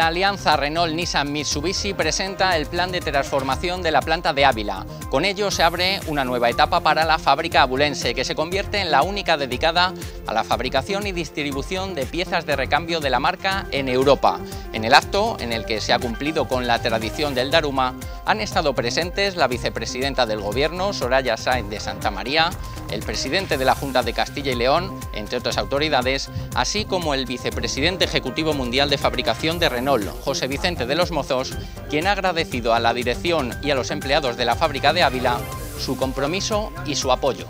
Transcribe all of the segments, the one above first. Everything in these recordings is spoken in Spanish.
La alianza Renault-Nissan-Mitsubishi presenta el plan de transformación de la planta de Ávila. Con ello se abre una nueva etapa para la fábrica abulense, que se convierte en la única dedicada a la fabricación y distribución de piezas de recambio de la marca en Europa. En el acto, en el que se ha cumplido con la tradición del Daruma, han estado presentes la vicepresidenta del Gobierno, Soraya Sáenz de Santamaría, el presidente de la Junta de Castilla y León, entre otras autoridades, así como el vicepresidente ejecutivo mundial de fabricación de Renault, José Vicente de los Mozos, quien ha agradecido a la dirección y a los empleados de la fábrica de Ávila su compromiso y su apoyo.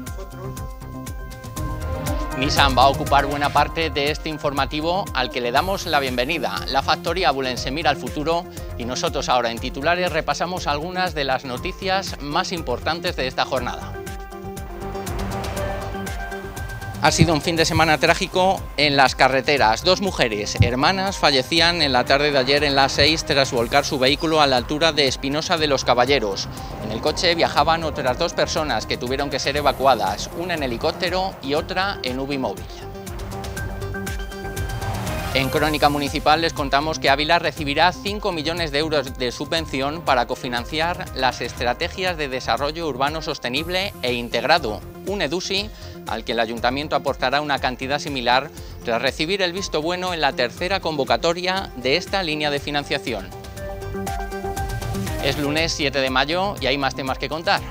Nissan va a ocupar buena parte de este informativo al que le damos la bienvenida. La factoría abulense mira al futuro y nosotros ahora en titulares repasamos algunas de las noticias más importantes de esta jornada. Ha sido un fin de semana trágico en las carreteras. Dos mujeres hermanas fallecían en la tarde de ayer en la A6 tras volcar su vehículo a la altura de Espinosa de los Caballeros. En el coche viajaban otras dos personas que tuvieron que ser evacuadas, una en helicóptero y otra en UBI móvil. En Crónica Municipal les contamos que Ávila recibirá 5 millones de euros de subvención para cofinanciar las estrategias de desarrollo urbano sostenible e integrado, un EDUSI al que el Ayuntamiento aportará una cantidad similar tras recibir el visto bueno en la tercera convocatoria de esta línea de financiación. Es lunes 7 de mayo y hay más temas que contar.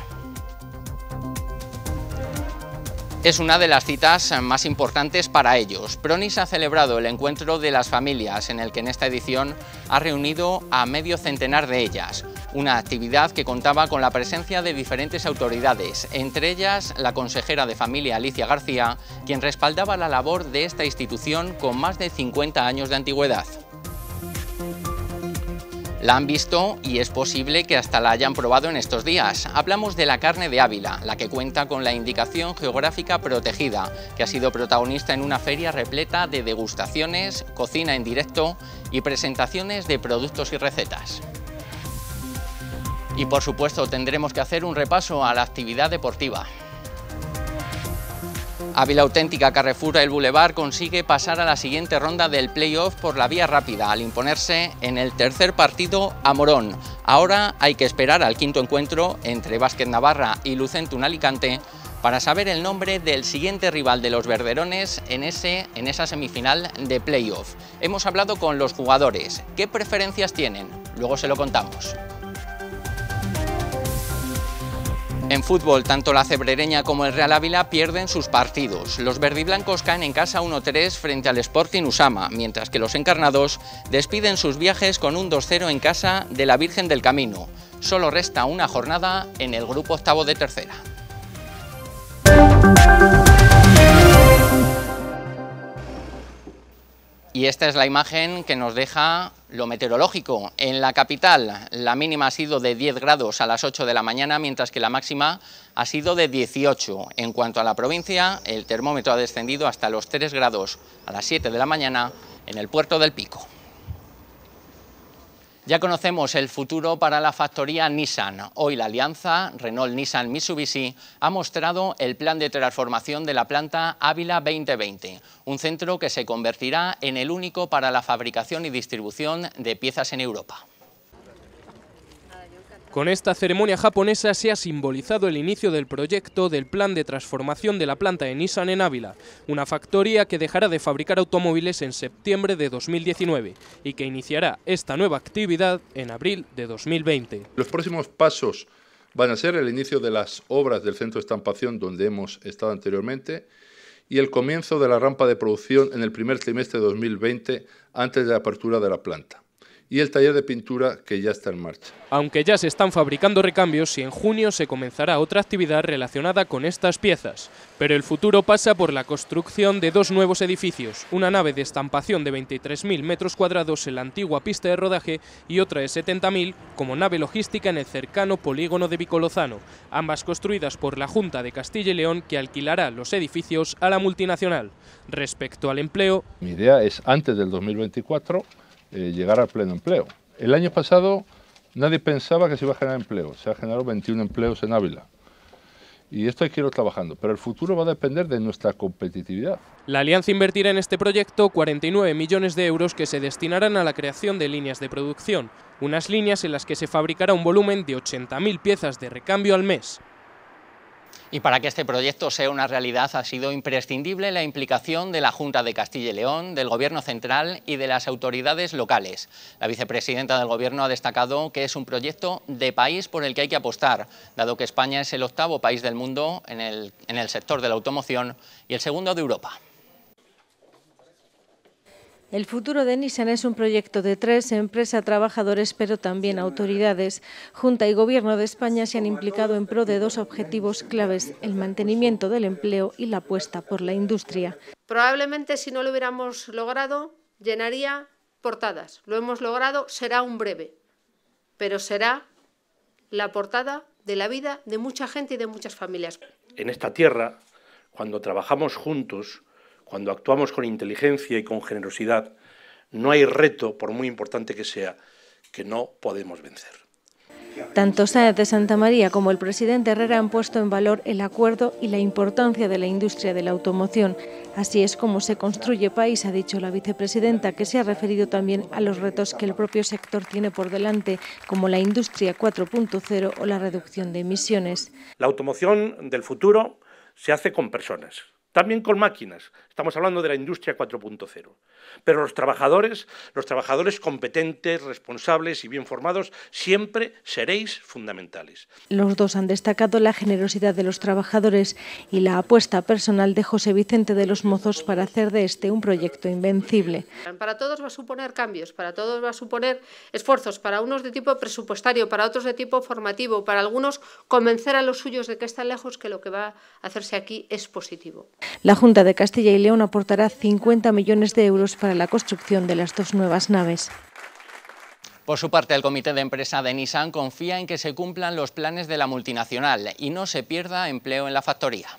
Es una de las citas más importantes para ellos. Pronis ha celebrado el encuentro de las familias, en el que en esta edición ha reunido a medio centenar de ellas. Una actividad que contaba con la presencia de diferentes autoridades, entre ellas la consejera de Familia Alicia García, quien respaldaba la labor de esta institución con más de 50 años de antigüedad. La han visto y es posible que hasta la hayan probado en estos días. Hablamos de la carne de Ávila, la que cuenta con la indicación geográfica protegida, que ha sido protagonista en una feria repleta de degustaciones, cocina en directo y presentaciones de productos y recetas. Y por supuesto tendremos que hacer un repaso a la actividad deportiva. Ávila Auténtica Carrefour El Boulevard consigue pasar a la siguiente ronda del play-off por la vía rápida al imponerse en el tercer partido a Morón. Ahora hay que esperar al quinto encuentro entre Básquet Navarra y Lucentum Alicante para saber el nombre del siguiente rival de los verderones en esa semifinal de play-off. Hemos hablado con los jugadores. ¿Qué preferencias tienen? Luego se lo contamos. En fútbol, tanto la Cebrereña como el Real Ávila pierden sus partidos. Los verdiblancos caen en casa 1-3 frente al Sporting Usama, mientras que los encarnados despiden sus viajes con un 2-0 en casa de la Virgen del Camino. Solo resta una jornada en el grupo octavo de tercera. Y esta es la imagen que nos deja lo meteorológico. En la capital la mínima ha sido de 10 grados a las 8 de la mañana, mientras que la máxima ha sido de 18. En cuanto a la provincia, el termómetro ha descendido hasta los 3 grados a las 7 de la mañana en el puerto del Pico. Ya conocemos el futuro para la factoría Nissan. Hoy la alianza Renault-Nissan-Mitsubishi ha mostrado el plan de transformación de la planta Ávila 2020, un centro que se convertirá en el único para la fabricación y distribución de piezas en Europa. Con esta ceremonia japonesa se ha simbolizado el inicio del proyecto del plan de transformación de la planta de Nissan en Ávila, una factoría que dejará de fabricar automóviles en septiembre de 2019 y que iniciará esta nueva actividad en abril de 2020. Los próximos pasos van a ser el inicio de las obras del centro de estampación donde hemos estado anteriormente y el comienzo de la rampa de producción en el primer trimestre de 2020 antes de la apertura de la planta. Y el taller de pintura que ya está en marcha. Aunque ya se están fabricando recambios y en junio se comenzará otra actividad relacionada con estas piezas. Pero el futuro pasa por la construcción de dos nuevos edificios, una nave de estampación de 23.000 metros cuadrados en la antigua pista de rodaje y otra de 70.000 como nave logística en el cercano polígono de Vicolozano, ambas construidas por la Junta de Castilla y León, que alquilará los edificios a la multinacional. Respecto al empleo, mi idea es antes del 2024 llegar al pleno empleo. El año pasado nadie pensaba que se iba a generar empleo, se han generado 21 empleos en Ávila. Y esto hay que irlo trabajando, pero el futuro va a depender de nuestra competitividad. La Alianza invertirá en este proyecto 49 millones de euros que se destinarán a la creación de líneas de producción, unas líneas en las que se fabricará un volumen de 80.000 piezas de recambio al mes. Y para que este proyecto sea una realidad ha sido imprescindible la implicación de la Junta de Castilla y León, del Gobierno central y de las autoridades locales. La vicepresidenta del Gobierno ha destacado que es un proyecto de país por el que hay que apostar, dado que España es el octavo país del mundo en el sector de la automoción y el segundo de Europa. El futuro de Nissan es un proyecto de 3, empresa, trabajadores, pero también autoridades. Junta y Gobierno de España se han implicado en pro de 2 objetivos claves, el mantenimiento del empleo y la apuesta por la industria. Probablemente si no lo hubiéramos logrado, llenaría portadas. Lo hemos logrado, será un breve, pero será la portada de la vida de mucha gente y de muchas familias. En esta tierra, cuando trabajamos juntos, cuando actuamos con inteligencia y con generosidad, no hay reto, por muy importante que sea, que no podemos vencer. Tanto Sáenz de Santamaría como el presidente Herrera han puesto en valor el acuerdo y la importancia de la industria de la automoción. Así es como se construye país, ha dicho la vicepresidenta, que se ha referido también a los retos que el propio sector tiene por delante, como la industria 4.0 o la reducción de emisiones. La automoción del futuro se hace con personas. También con máquinas, estamos hablando de la industria 4.0. Pero los trabajadores competentes, responsables y bien formados, siempre seréis fundamentales. Los dos han destacado la generosidad de los trabajadores y la apuesta personal de José Vicente de los Mozos para hacer de este un proyecto invencible. Para todos va a suponer cambios, para todos va a suponer esfuerzos, para unos de tipo presupuestario, para otros de tipo formativo, para algunos convencer a los suyos de que están lejos, que lo que va a hacerse aquí es positivo. La Junta de Castilla y León aportará 50 millones de euros para la construcción de las 2 nuevas naves. Por su parte, el comité de empresa de Nissan confía en que se cumplan los planes de la multinacional y no se pierda empleo en la factoría.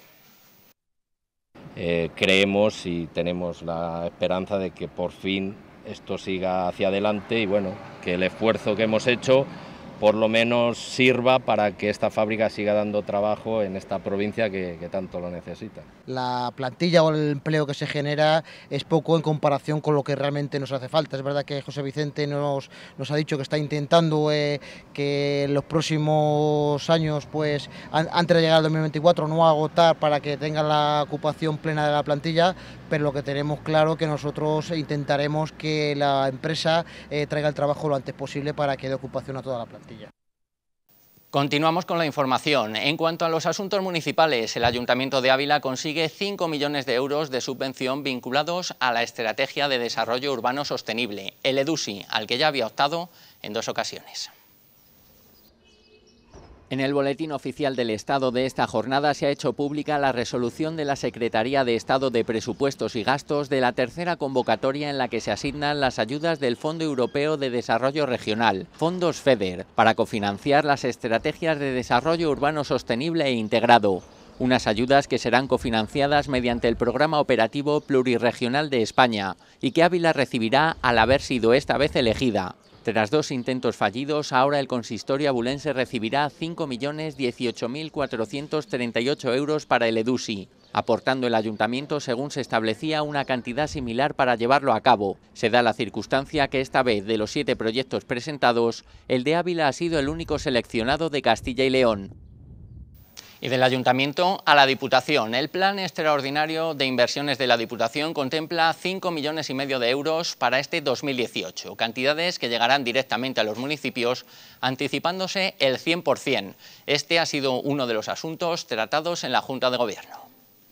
Creemos y tenemos la esperanza de que por fin esto siga hacia adelante y bueno, que el esfuerzo que hemos hecho por lo menos sirva para que esta fábrica siga dando trabajo en esta provincia que tanto lo necesita. La plantilla o el empleo que se genera es poco en comparación con lo que realmente nos hace falta. Es verdad que José Vicente nos ha dicho que está intentando que en los próximos años, pues antes de llegar al 2024, no agotar para que tenga la ocupación plena de la plantilla, pero lo que tenemos claro que nosotros intentaremos que la empresa traiga el trabajo lo antes posible para que dé ocupación a toda la plantilla. Continuamos con la información. En cuanto a los asuntos municipales, el Ayuntamiento de Ávila consigue 5 millones de euros de subvención vinculados a la Estrategia de Desarrollo Urbano Sostenible, el EDUSI, al que ya había optado en 2 ocasiones. En el Boletín Oficial del Estado de esta jornada se ha hecho pública la resolución de la Secretaría de Estado de Presupuestos y Gastos de la tercera convocatoria en la que se asignan las ayudas del Fondo Europeo de Desarrollo Regional, Fondos FEDER, para cofinanciar las estrategias de desarrollo urbano sostenible e integrado. Unas ayudas que serán cofinanciadas mediante el Programa Operativo Plurirregional de España y que Ávila recibirá al haber sido esta vez elegida. Tras 2 intentos fallidos, ahora el consistorio abulense recibirá 5.018.438 euros para el EDUSI, aportando el ayuntamiento, según se establecía, una cantidad similar para llevarlo a cabo. Se da la circunstancia que esta vez, de los 7 proyectos presentados, el de Ávila ha sido el único seleccionado de Castilla y León. Y del Ayuntamiento a la Diputación. El Plan Extraordinario de Inversiones de la Diputación contempla 5,5 millones de euros para este 2018, cantidades que llegarán directamente a los municipios, anticipándose el 100%. Este ha sido uno de los asuntos tratados en la Junta de Gobierno.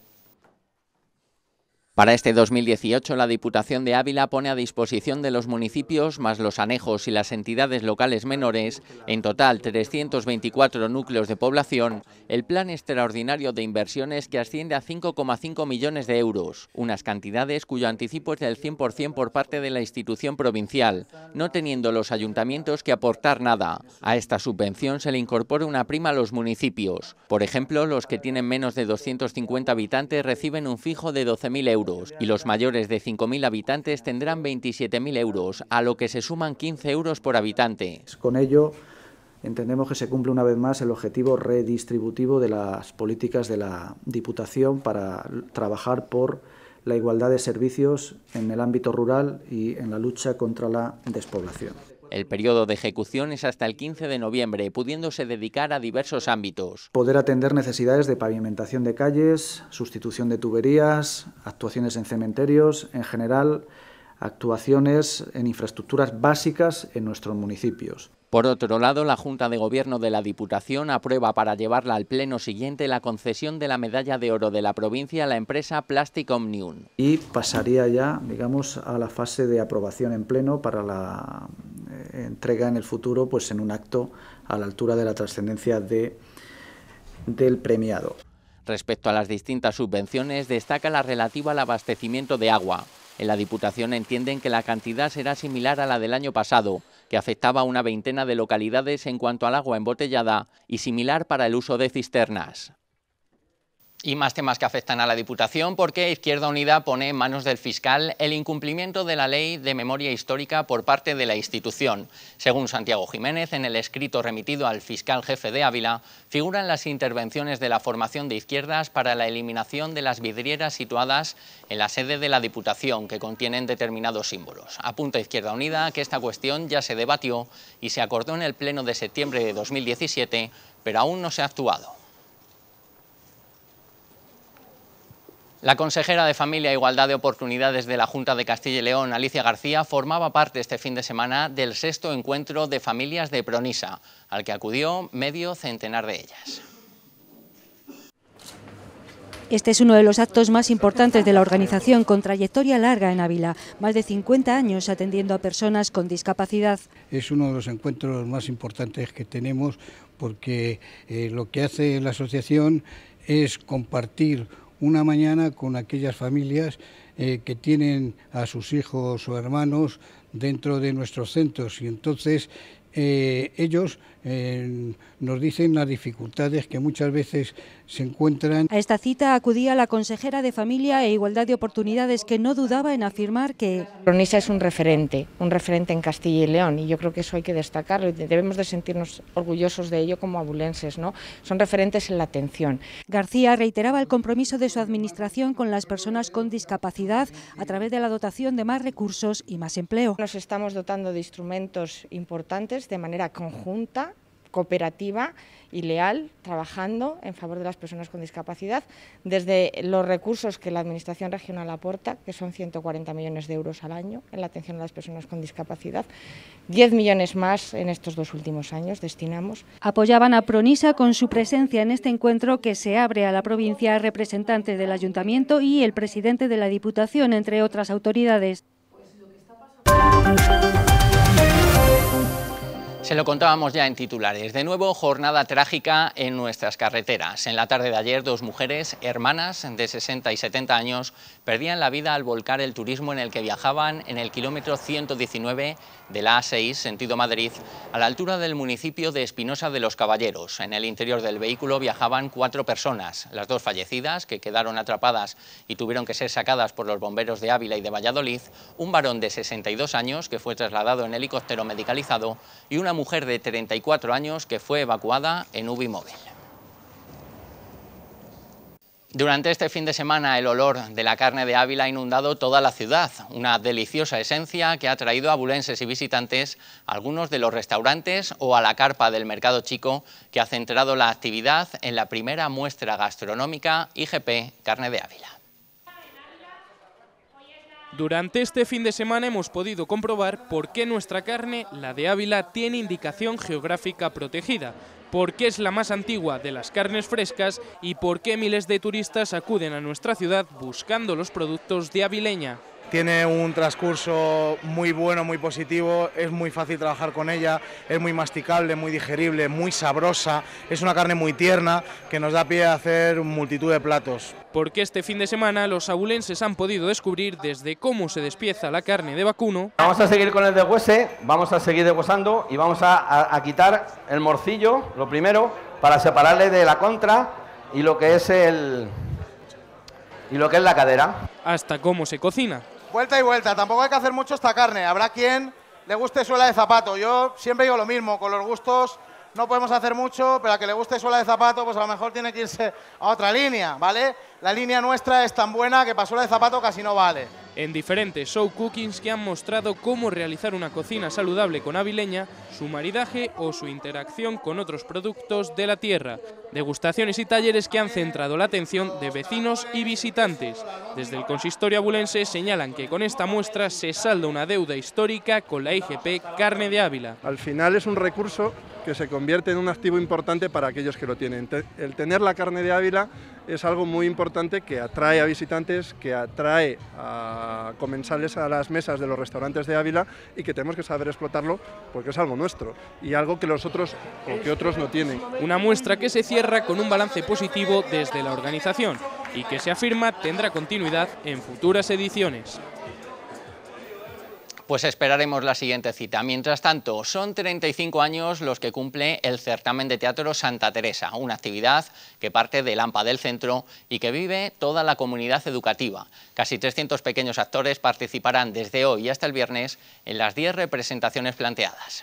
Para este 2018, la Diputación de Ávila pone a disposición de los municipios, más los anejos y las entidades locales menores, en total 324 núcleos de población, el Plan Extraordinario de Inversiones que asciende a 5,5 millones de euros, unas cantidades cuyo anticipo es del 100% por parte de la institución provincial, no teniendo los ayuntamientos que aportar nada. A esta subvención se le incorpora una prima a los municipios. Por ejemplo, los que tienen menos de 250 habitantes reciben un fijo de 12.000 euros. Y los mayores de 5.000 habitantes tendrán 27.000 euros, a lo que se suman 15 euros por habitante. Con ello entendemos que se cumple una vez más el objetivo redistributivo de las políticas de la Diputación para trabajar por la igualdad de servicios en el ámbito rural y en la lucha contra la despoblación. El periodo de ejecución es hasta el 15 de noviembre, pudiéndose dedicar a diversos ámbitos. Poder atender necesidades de pavimentación de calles, sustitución de tuberías, actuaciones en cementerios, en general, actuaciones en infraestructuras básicas en nuestros municipios. Por otro lado, la Junta de Gobierno de la Diputación aprueba para llevarla al pleno siguiente la concesión de la medalla de oro de la provincia a la empresa Plastic Omnium. Y pasaría ya, digamos, a la fase de aprobación en pleno para la entrega en el futuro, pues en un acto a la altura de la trascendencia del premiado. Respecto a las distintas subvenciones, destaca la relativa al abastecimiento de agua. En la Diputación entienden que la cantidad será similar a la del año pasado, que afectaba a una veintena de localidades en cuanto al agua embotellada y similar para el uso de cisternas. Y más temas que afectan a la Diputación porque Izquierda Unida pone en manos del fiscal el incumplimiento de la Ley de Memoria Histórica por parte de la institución. Según Santiago Jiménez, en el escrito remitido al fiscal jefe de Ávila, figuran las intervenciones de la formación de izquierdas para la eliminación de las vidrieras situadas en la sede de la Diputación que contienen determinados símbolos. Apunta Izquierda Unida que esta cuestión ya se debatió y se acordó en el pleno de septiembre de 2017, pero aún no se ha actuado. La consejera de Familia e Igualdad de Oportunidades de la Junta de Castilla y León, Alicia García, formaba parte este fin de semana del 6º encuentro de familias de Pronisa, al que acudió medio centenar de ellas. Este es uno de los actos más importantes de la organización, con trayectoria larga en Ávila, más de 50 años atendiendo a personas con discapacidad. Es uno de los encuentros más importantes que tenemos porque lo que hace la asociación es compartir una mañana con aquellas familias que tienen a sus hijos o hermanos dentro de nuestros centros y entonces ellos nos dicen las dificultades que muchas veces se encuentran. A esta cita acudía la consejera de Familia e Igualdad de Oportunidades, que no dudaba en afirmar que Pronisa es un referente en Castilla y León, y yo creo que eso hay que destacarlo y debemos de sentirnos orgullosos de ello como abulenses, ¿no? Son referentes en la atención. García reiteraba el compromiso de su administración con las personas con discapacidad a través de la dotación de más recursos y más empleo. Nos estamos dotando de instrumentos importantes de manera conjunta, cooperativa y leal, trabajando en favor de las personas con discapacidad, desde los recursos que la Administración regional aporta, que son 140 millones de euros al año en la atención a las personas con discapacidad, 10 millones más en estos 2 últimos años destinamos. Apoyaban a Pronisa con su presencia en este encuentro que se abre a la provincia a representantes del Ayuntamiento y el presidente de la Diputación, entre otras autoridades. Se lo contábamos ya en titulares. De nuevo, jornada trágica en nuestras carreteras. En la tarde de ayer, 2 mujeres, hermanas de 60 y 70 años, perdían la vida al volcar el turismo en el que viajaban en el kilómetro 119 de la A6, sentido Madrid, a la altura del municipio de Espinosa de los Caballeros. En el interior del vehículo viajaban 4 personas. Las 2 fallecidas, que quedaron atrapadas y tuvieron que ser sacadas por los bomberos de Ávila y de Valladolid, un varón de 62 años, que fue trasladado en helicóptero medicalizado, y una mujer de 34 años que fue evacuada en UBI móvil. Durante este fin de semana el olor de la carne de Ávila ha inundado toda la ciudad, una deliciosa esencia que ha traído a abulenses y visitantes a algunos de los restaurantes o a la carpa del Mercado Chico, que ha centrado la actividad en la primera muestra gastronómica IGP Carne de Ávila. Durante este fin de semana hemos podido comprobar por qué nuestra carne, la de Ávila, tiene indicación geográfica protegida, por qué es la más antigua de las carnes frescas y por qué miles de turistas acuden a nuestra ciudad buscando los productos de avileña. Tiene un transcurso muy bueno, muy positivo, es muy fácil trabajar con ella, es muy masticable, muy digerible, muy sabrosa, es una carne muy tierna que nos da pie a hacer multitud de platos. Porque este fin de semana los abulenses han podido descubrir desde cómo se despieza la carne de vacuno. Vamos a seguir con el deshuese, vamos a seguir deshuesando y vamos a quitar el morcillo, lo primero, para separarle de la contra y lo que es la cadera. Hasta cómo se cocina. Vuelta y vuelta, tampoco hay que hacer mucho esta carne, habrá quien le guste suela de zapato, yo siempre digo lo mismo, con los gustos no podemos hacer mucho, pero a que le guste suela de zapato, pues a lo mejor tiene que irse a otra línea, ¿vale? La línea nuestra es tan buena que para suela de zapato casi no vale. En diferentes show cookings que han mostrado cómo realizar una cocina saludable con avileña, su maridaje o su interacción con otros productos de la tierra. Degustaciones y talleres que han centrado la atención de vecinos y visitantes. Desde el consistorio abulense señalan que con esta muestra se salda una deuda histórica con la IGP Carne de Ávila. Al final es un recurso que se convierte en un activo importante para aquellos que lo tienen. El tener la carne de Ávila es algo muy importante que atrae a visitantes, que atrae a comensales a las mesas de los restaurantes de Ávila y que tenemos que saber explotarlo porque es algo nuestro y algo que los otros o que otros no tienen. Una muestra que se cierra con un balance positivo desde la organización y que se afirma tendrá continuidad en futuras ediciones. Pues esperaremos la siguiente cita. Mientras tanto, son 35 años los que cumple el certamen de teatro Santa Teresa, una actividad que parte del AMPA del centro y que vive toda la comunidad educativa. Casi 300 pequeños actores participarán desde hoy hasta el viernes en las 10 representaciones planteadas.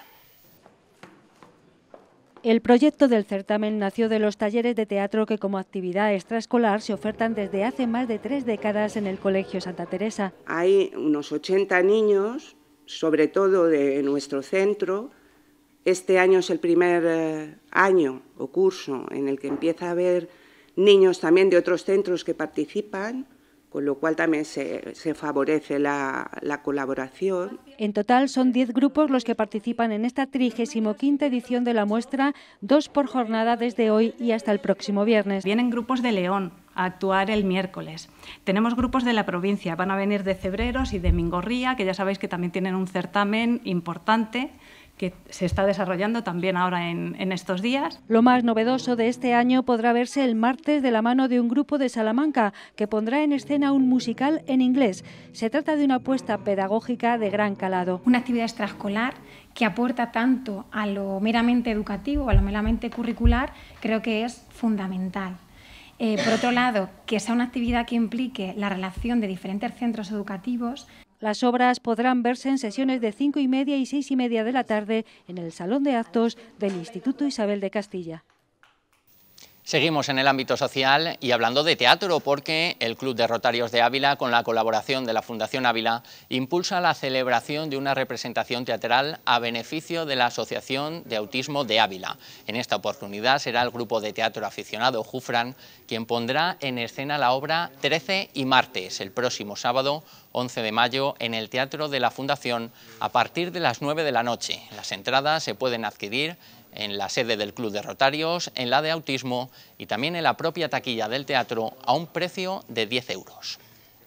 El proyecto del certamen nació de los talleres de teatro que como actividad extraescolar se ofertan desde hace más de 3 décadas en el Colegio Santa Teresa. Hay unos 80 niños, sobre todo de nuestro centro. Este año es el primer año o curso en el que empieza a haber niños también de otros centros que participan, con lo cual también se favorece la colaboración. En total son 10 grupos los que participan en esta 35ª edición de la muestra, 2 por jornada desde hoy y hasta el próximo viernes. Vienen grupos de León a actuar el miércoles. Tenemos grupos de la provincia, van a venir de Cebreros y de Mingorría, que ya sabéis que también tienen un certamen importante que se está desarrollando también ahora en estos días. Lo más novedoso de este año podrá verse el martes de la mano de un grupo de Salamanca que pondrá en escena un musical en inglés. Se trata de una apuesta pedagógica de gran calado. Una actividad extraescolar que aporta tanto a lo meramente educativo, a lo meramente curricular, creo que es fundamental. Por otro lado, que sea una actividad que implique la relación de diferentes centros educativos. Las obras podrán verse en sesiones de 5:30 y 6:30 de la tarde en el Salón de Actos del Instituto Isabel de Castilla. Seguimos en el ámbito social y hablando de teatro porque el Club de Rotarios de Ávila, con la colaboración de la Fundación Ávila, impulsa la celebración de una representación teatral a beneficio de la Asociación de Autismo de Ávila. En esta oportunidad será el grupo de teatro aficionado Jufran quien pondrá en escena la obra 13 y martes, el próximo sábado 11 de mayo, en el Teatro de la Fundación a partir de las 9 de la noche. Las entradas se pueden adquirir en la sede del Club de Rotarios, en la de Autismo y también en la propia taquilla del teatro a un precio de 10 euros.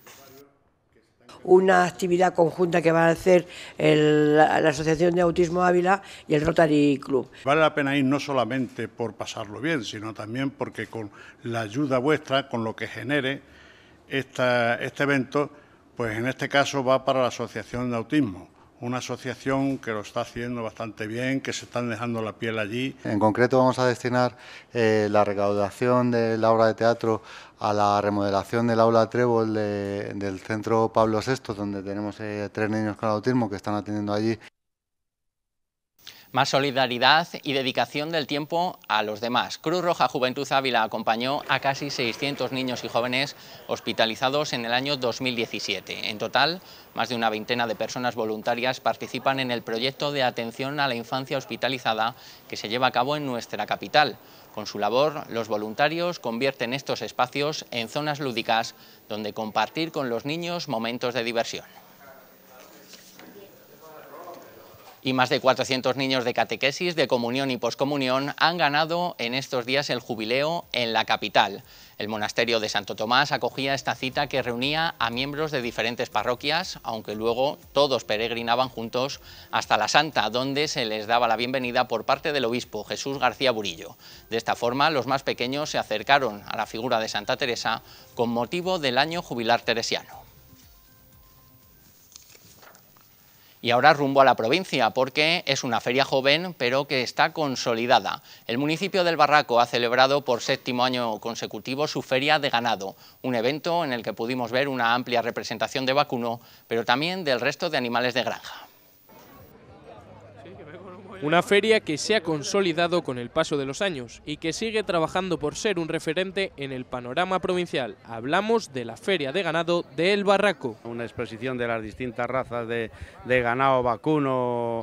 Una actividad conjunta que van a hacer la Asociación de Autismo Ávila y el Rotary Club. Vale la pena ir no solamente por pasarlo bien, sino también porque con la ayuda vuestra, con lo que genere este evento, pues en este caso va para la Asociación de Autismo. Una asociación que lo está haciendo bastante bien, que se están dejando la piel allí. En concreto vamos a destinar la recaudación de la obra de teatro a la remodelación del aula Trébol del Centro Pablo VI, donde tenemos 3 niños con autismo que están atendiendo allí. Más solidaridad y dedicación del tiempo a los demás. Cruz Roja Juventud Ávila acompañó a casi 600 niños y jóvenes hospitalizados en el año 2017. En total, más de una veintena de personas voluntarias participan en el proyecto de atención a la infancia hospitalizada que se lleva a cabo en nuestra capital. Con su labor, los voluntarios convierten estos espacios en zonas lúdicas donde compartir con los niños momentos de diversión. Y más de 400 niños de catequesis, de comunión y poscomunión han ganado en estos días el jubileo en la capital. El monasterio de Santo Tomás acogía esta cita que reunía a miembros de diferentes parroquias, aunque luego todos peregrinaban juntos hasta la Santa, donde se les daba la bienvenida por parte del obispo Jesús García Burillo. De esta forma, los más pequeños se acercaron a la figura de Santa Teresa con motivo del año jubilar teresiano. Y ahora rumbo a la provincia, porque es una feria joven, pero que está consolidada. El municipio del Barraco ha celebrado por 7º año consecutivo su feria de ganado, un evento en el que pudimos ver una amplia representación de vacuno, pero también del resto de animales de granja. Una feria que se ha consolidado con el paso de los años y que sigue trabajando por ser un referente en el panorama provincial. Hablamos de la Feria de Ganado de El Barraco. Una exposición de las distintas razas de ganado vacuno,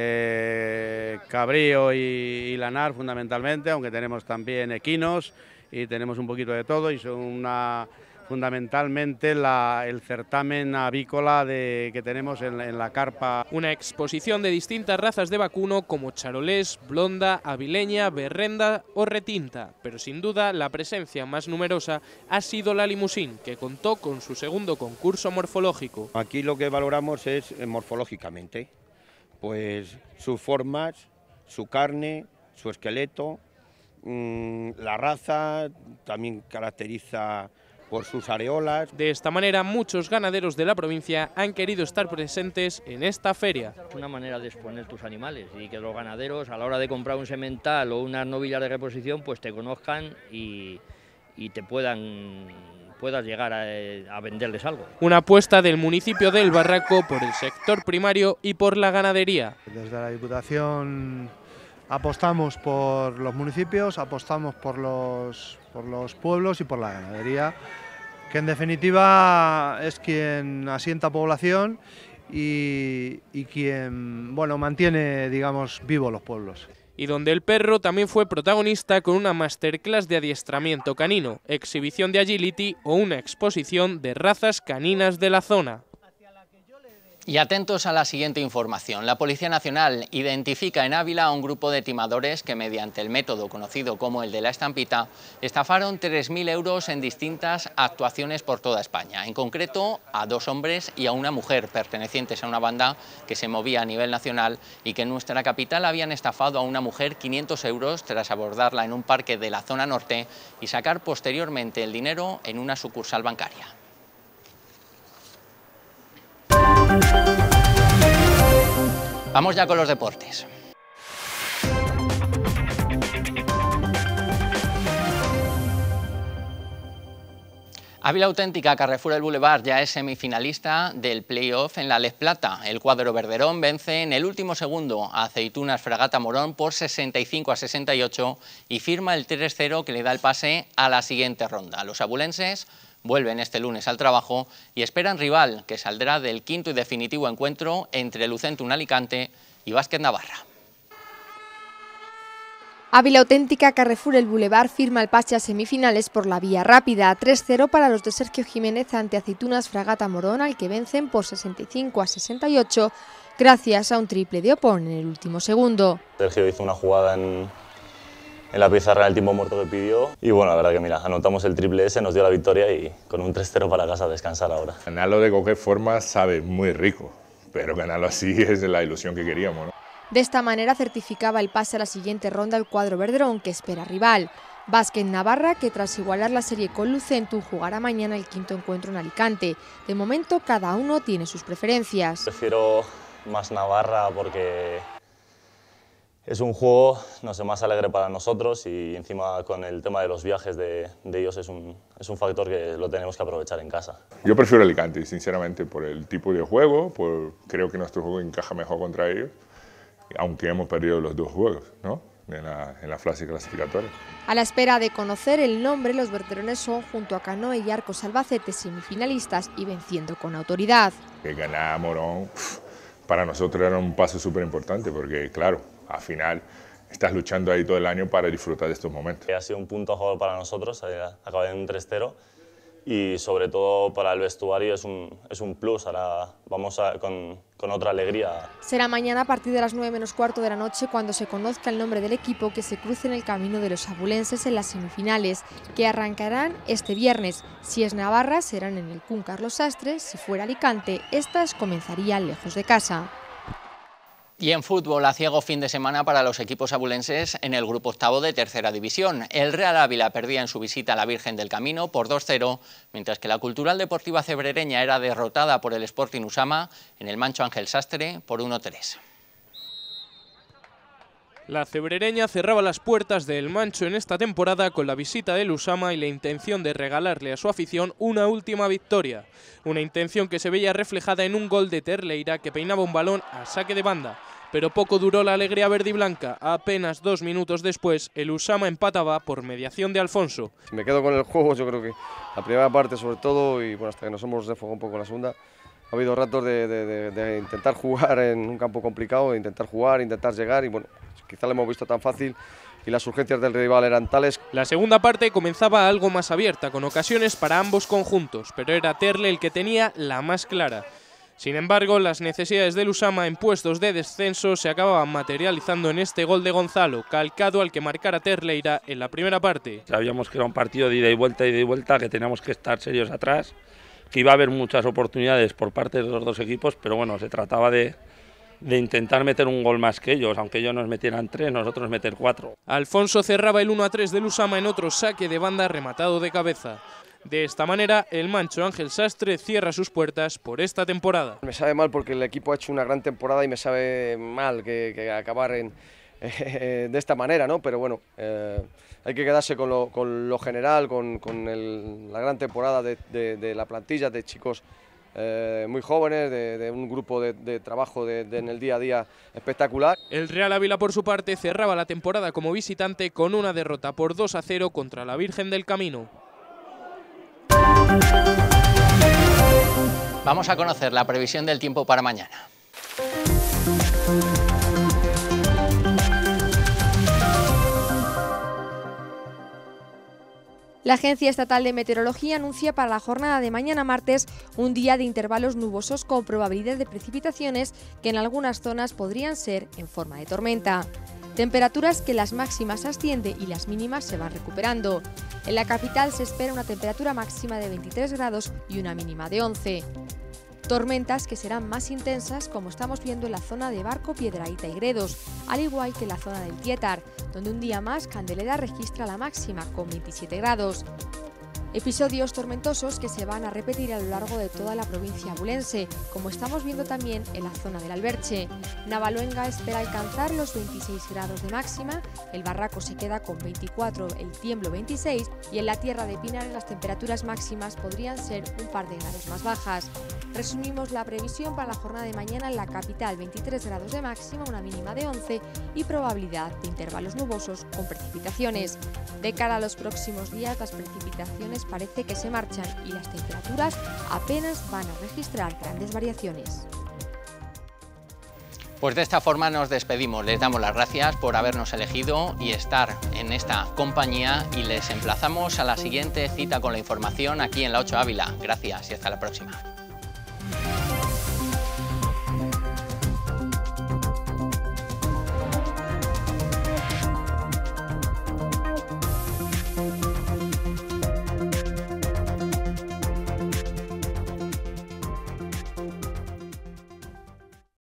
cabrío y lanar fundamentalmente, aunque tenemos también equinos y tenemos un poquito de todo, y son fundamentalmente el certamen avícola que tenemos en la carpa. Una exposición de distintas razas de vacuno como charolés, blonda, avileña, berrenda o retinta, pero sin duda la presencia más numerosa ha sido la limusín, que contó con su segundo concurso morfológico. Aquí lo que valoramos es morfológicamente, pues sus formas, su carne, su esqueleto, la raza también caracteriza por sus areolas. De esta manera, muchos ganaderos de la provincia han querido estar presentes en esta feria. Es una manera de exponer tus animales y que los ganaderos, a la hora de comprar un semental o unas novillas de reposición, pues te conozcan y te puedas llegar a venderles algo. Una apuesta del municipio de El Barraco por el sector primario y por la ganadería. Desde la Diputación apostamos por los municipios, apostamos por los pueblos y por la ganadería, que en definitiva es quien asienta población y quien mantiene, digamos, vivos los pueblos. Y donde el perro también fue protagonista con una masterclass de adiestramiento canino, exhibición de agility o una exposición de razas caninas de la zona. Y atentos a la siguiente información. La Policía Nacional identifica en Ávila a un grupo de timadores que, mediante el método conocido como el de la estampita, estafaron 3.000 euros en distintas actuaciones por toda España. En concreto, a 2 hombres y a una mujer pertenecientes a una banda que se movía a nivel nacional y que en nuestra capital habían estafado a una mujer 500 euros tras abordarla en un parque de la zona norte y sacar posteriormente el dinero en una sucursal bancaria. Vamos ya con los deportes. Ávila Auténtica, Carrefour El Boulevard, ya es semifinalista del play-off en la Les Plata. El cuadro verderón vence en el último segundo a Aceitunas Fragata Morón por 65-68 y firma el 3-0 que le da el pase a la siguiente ronda. Los abulenses vuelven este lunes al trabajo y esperan rival que saldrá del quinto y definitivo encuentro entre Lucentum Alicante y Básquet Navarra. Ávila Auténtica, Carrefour El Boulevard firma el pase a semifinales por la vía rápida. 3-0 para los de Sergio Jiménez ante Aceitunas Fragata Morón, al que vencen por 65-68 gracias a un triple de Opón en el último segundo. Sergio hizo una jugada en la pizarra en el tiempo muerto que pidió y bueno, la verdad que mira, anotamos el triple ese, nos dio la victoria y con un 3-0 para casa a descansar ahora. Ganarlo de cualquier forma sabe muy rico, pero ganarlo así es la ilusión que queríamos, ¿no? De esta manera certificaba el pase a la siguiente ronda el cuadro verderón, que espera rival. Básquet Navarra, que tras igualar la serie con Lucentum jugará mañana el quinto encuentro en Alicante. De momento cada uno tiene sus preferencias. Prefiero más Navarra porque es un juego, no sé, más alegre para nosotros y encima con el tema de los viajes de ellos es un factor que lo tenemos que aprovechar en casa. Yo prefiero Alicante, sinceramente, por el tipo de juego, creo que nuestro juego encaja mejor contra ellos, aunque hemos perdido los 2 juegos, ¿no? en la fase clasificatoria. A la espera de conocer el nombre, los verderones son, junto a Canoe y Arcos Albacete, semifinalistas y venciendo con autoridad. Que ganar a Morón para nosotros era un paso súper importante porque, claro, al final estás luchando ahí todo el año para disfrutar de estos momentos. Ha sido un punto a favor para nosotros, acabé en un 3-0 y sobre todo para el vestuario es un plus, ahora vamos con otra alegría. Será mañana a partir de las 9:15 de la noche cuando se conozca el nombre del equipo que se cruce en el camino de los abulenses en las semifinales, que arrancarán este viernes. Si es Navarra, serán en el CUN Carlos Sastre; si fuera Alicante, estas comenzarían lejos de casa. Y en fútbol, aciago fin de semana para los equipos abulenses en el grupo octavo de tercera división. El Real Ávila perdía en su visita a la Virgen del Camino por 2-0, mientras que la Cultural Deportiva Cebrereña era derrotada por el Sporting Usama en el Mancho Ángel Sastre por 1-3. La cebrereña cerraba las puertas del Mancho en esta temporada con la visita del Usama y la intención de regalarle a su afición una última victoria. Una intención que se veía reflejada en un gol de Terleira que peinaba un balón a saque de banda. Pero poco duró la alegría verde y blanca. Apenas 2 minutos después, el Usama empataba por mediación de Alfonso. Si me quedo con el juego, yo creo que la primera parte sobre todo, y bueno, hasta que nos hemos desfogado un poco en la segunda, ha habido ratos de intentar jugar en un campo complicado, de intentar jugar, intentar llegar, y bueno, quizá lo hemos visto tan fácil y las urgencias del rival eran tales. La segunda parte comenzaba algo más abierta, con ocasiones para ambos conjuntos, pero era Terle el que tenía la más clara. Sin embargo, las necesidades del Usama en puestos de descenso se acababan materializando en este gol de Gonzalo, calcado al que marcara Terleira en la primera parte. Sabíamos que era un partido de ida y vuelta, que teníamos que estar serios atrás, que iba a haber muchas oportunidades por parte de los dos equipos, pero bueno, se trataba de intentar meter un gol más que ellos, aunque ellos nos metieran 3, nosotros meter 4. Alfonso cerraba el 1-3 del Usama en otro saque de banda rematado de cabeza. De esta manera, el mancho Ángel Sastre cierra sus puertas por esta temporada. Me sabe mal porque el equipo ha hecho una gran temporada y me sabe mal que acabar de esta manera, ¿no? Pero bueno, hay que quedarse con lo general, con la gran temporada de la plantilla, de chicos muy jóvenes, de un grupo de trabajo en el día a día espectacular. El Real Ávila, por su parte, cerraba la temporada como visitante con una derrota por 2-0 contra la Virgen del Camino. Vamos a conocer la previsión del tiempo para mañana. La Agencia Estatal de Meteorología anuncia para la jornada de mañana martes un día de intervalos nubosos con probabilidad de precipitaciones que en algunas zonas podrían ser en forma de tormenta. Temperaturas que las máximas ascienden y las mínimas se van recuperando. En la capital se espera una temperatura máxima de 23 grados y una mínima de 11. Tormentas que serán más intensas, como estamos viendo en la zona de Barco, Piedrahita y Gredos, al igual que en la zona del Tietar, donde un día más Candelera registra la máxima con 27 grados. Episodios tormentosos que se van a repetir a lo largo de toda la provincia abulense, como estamos viendo también en la zona del Alberche. Navaluenga espera alcanzar los 26 grados de máxima, el Barraco se queda con 24, el Tiemblo 26 y en la Tierra de Pinares las temperaturas máximas podrían ser un par de grados más bajas. Resumimos la previsión para la jornada de mañana en la capital: 23 grados de máxima, una mínima de 11 y probabilidad de intervalos nubosos con precipitaciones. De cara a los próximos días, las precipitaciones parece que se marchan y las temperaturas apenas van a registrar grandes variaciones. Pues de esta forma nos despedimos, les damos las gracias por habernos elegido y estar en esta compañía y les emplazamos a la siguiente cita con la información aquí en la 8 Ávila. Gracias y hasta la próxima.